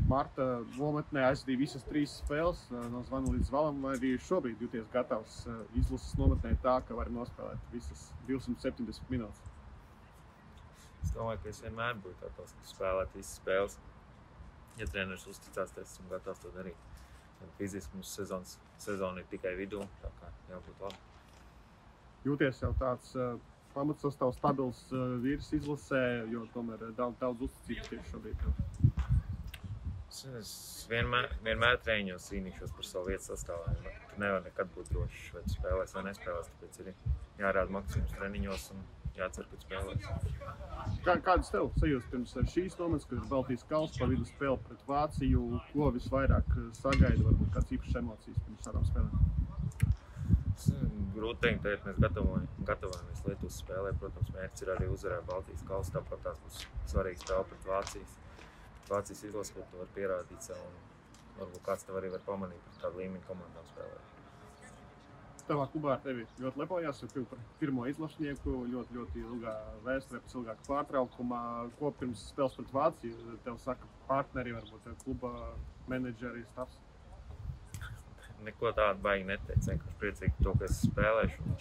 Marta nometnē aizvadīja visas 3 spēles no zvana līdz zvalam, vai arī šobrīd jūties gatavs izlases nometnē tā, ka vari nospēlēt visas 270 minūtes? Es domāju, ka es vienmēr būtu gatavs spēlēt visas spēles. Ja treneris uzticās, tad esmu gatavs to darīt. Fiziski mums sezona ir tikai vidū, tā kā jābūt labi. Jūties jau tāds pamatsastāvs stabils vīrs izlasē, jo tomēr daudz uzticības tieši šobrīd. Es vienmēr treniņos cīnīšos par savu vietu sastāvā. Tu nevar nekad būt drošs, vai tu spēlēs vai nespēlēs, tāpēc ir jārāda maksimums treniņos un jācer, ka spēlēs. Kādas tev sajūtas pirms šīs nometnes, kad ir Baltijas kauss, pa vidu spēle pret Vāciju, ko visvairāk sagaida, varbūt kāds īpašs emocijas pirms šādām spēlēm? Grūti teikt, tagad mēs gatavojamies Lietuvas spēlē. Protams, mērķis ir arī uzvarēt Baltijas kausu, tāpat tās būs svarīga spēle pret Vācijas izlasi, ko tu var pierādīt sev, un varbūt kāds tev arī var pamanīt par kādu līmeņu komandām spēlēt. Tavā klubā ar tevi ļoti lepojās, jo kļuvi par pirmo izlašnieku ļoti ilgā vēsturē, pēc ilgāka pārtraukumā. Ko pirms spēles pret Vāciju tev saka partneri, varbūt kluba menedžeri, stāvs? Neko tādu baigi neteicu, vienkārši priecīgi to, ka es spēlēšu.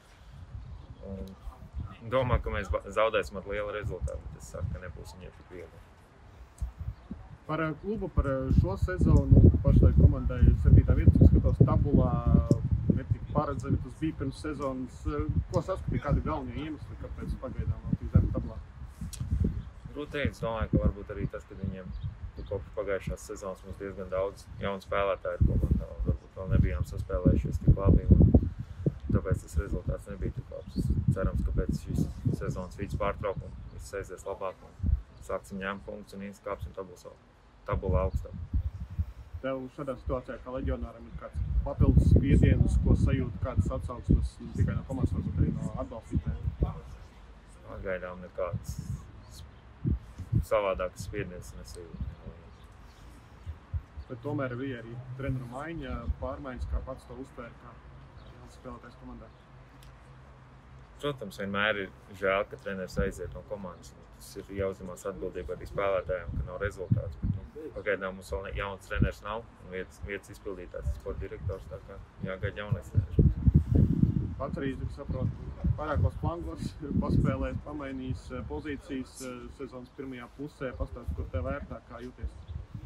Un domāju, ka mēs zaudēsim ar lielu rezultātu, bet es saku, ka nebūs viņiem tik viegli. Par klubu, par šo sezonu pašlaik komandai 7. vieta, cik skatos tabulā, netika paredzami, tas bija pirms sezonas. Ko saskatīja, kādi galvenie iemesli, kāpēc pagaidām vēl tik zem tabulā? Grūti teikt, es domāju, ka varbūt arī tas, ka viņiem kopš pagājušās sezonas mums diezgan daudz jaunu spēlētāju ir komandā, un varbūt vēl nebijām saspēlējušies tik labi, un tāpēc tas rezultāts nebija tik labs. Cerams, ka pēc šīs sezonas vidas pārtraukuma viss aizies labāk, un sāksim ņemt punktus un ieskāpsim tabulā augstāk. Tev šādā situācijā kā leģionāram ir kāds papildus spiediens, ko sajūt, kādas atsauksmes ne tikai no komandas, varbūt arī no atbalstītājiem? Pagaidām nekāds savādākas spiediens nesajūt. Bet tomēr bija arī treneru maiņa, pārmaiņas, kā pats to uztvēri, kā jauns spēlētājs komandā? Protams, vienmēr ir žēl, ka treneris aiziet no komandas. Tas ir jāuzņemās atbildība arī spēlētājiem, ka nav rezultāts. Bet, pagaidām mums vēl jauns treneris nav un vietas izpildītājs ir sporta direktors, tā kā jāgaida jaunais treneris. Pats arī, saprotu, vairākos flangos paspēlējis, pamainījis pozīcijas sezonas pirmajā pusē. Pastāst, kur tev vērtā, kā jūties?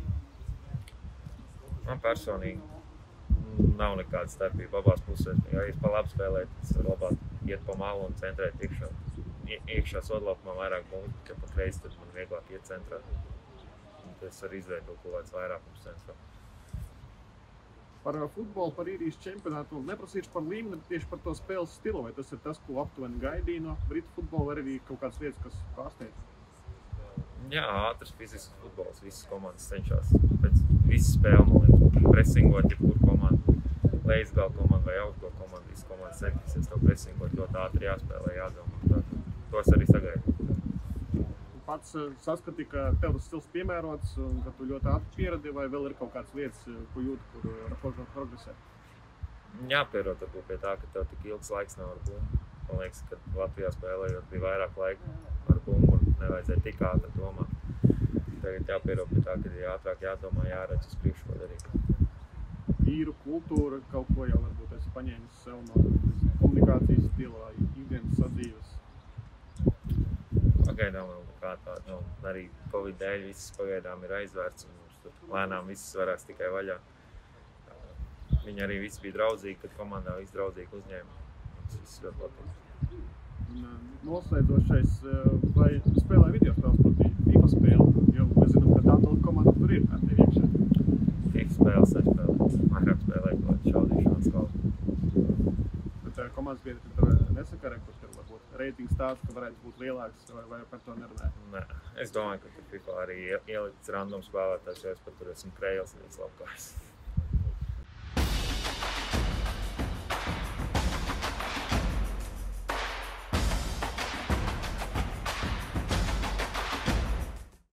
Man personīgi nav nekāda starpība abās pusēs. Ja es pa labi spēlēju, tad labāk iet pa malu un centrēt iekšā sodlaukumā vairāk punktu, ka pa kreisi tad man vieglāk iet centrā. Un es arī izveidoju kaut kāds vairākums centrā. Par futbolu, par īrijas čempionātu neprasīšu par līmeni, bet tieši par to spēles stilu. Vai tas ir tas, ko aptuveni gaidīja no britu futbola, vai arī kaut kādas lietas, kas pārsteidz? Jā, ātrs fizisks futbols. Visas komandas cenšas pēc visas spēles, man liekas, presingot jebkuru komandu. Leisgala komanda vai augstgala komanda, visas komandas centīsies tev presingot, ļoti ātri jāspēlē, jādomā. To es arī sagaidu. Pats saskatīja, ka tev tas stils piemērots un ka tu ļoti ātri pieradi, vai vēl ir kaut kādas lietas, ko jūti, kur progresē? Jāpierod varbūt pie tā, ka tev tik ilgs laiks nav ar bumbu. Man liekas, ka Latvijā spēlējot bija vairāk laika ar bumbu un nevajadzēja tik ātri domāt. Tagad jāpierod pie tā, ka ir ātrāk jādomā, jāredz uz priekšu, ko darīt. Īru kultūra, kaut ko jau varbūt esi paņēmis sev no komunikācijas stila, ikdienas sadzīves? Pagaidām vēl kā tāda nav. Arī Covid dēļ viss pagaidām ir aizvērts un mums tur lēnām viss varēs tikai vaļā. Viņi arī visi bija draudzīgi, kad komandā viss draudzīgi uzņēma. Tas viss ļoti patīk. Noslēdzošais, vai spēlē videospēles proti FIFA spēli, jo mēs zinām, ka tā komanda tur ir ar tevi iekšā. FIFA spēles nespēlēt. Vairāk spēlēt kaut šaudīšanas kaut. Bet komandas biedri tur nesakarē, kurš tur varbūt reitings tāds, ka varētu būt lielāks, vai par to nerunāja? Nē, es domāju, ka FIFA arī ielikts random spēlētājs, jo es pat tur esmu Kreils līdz labkājs.